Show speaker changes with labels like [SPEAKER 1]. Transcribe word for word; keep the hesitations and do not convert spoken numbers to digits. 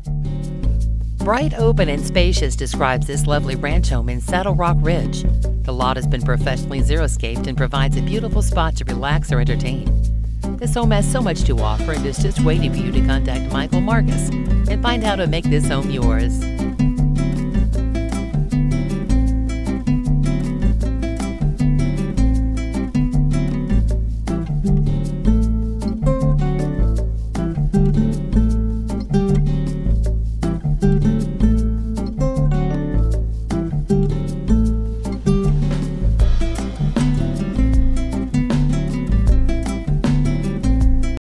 [SPEAKER 1] Bright, open, and spacious describes this lovely ranch home in Saddle Rock Ridge. The lot has been professionally xeriscaped and provides a beautiful spot to relax or entertain. This home has so much to offer and is just waiting for you to contact Michael Marcus and find out how to make this home yours.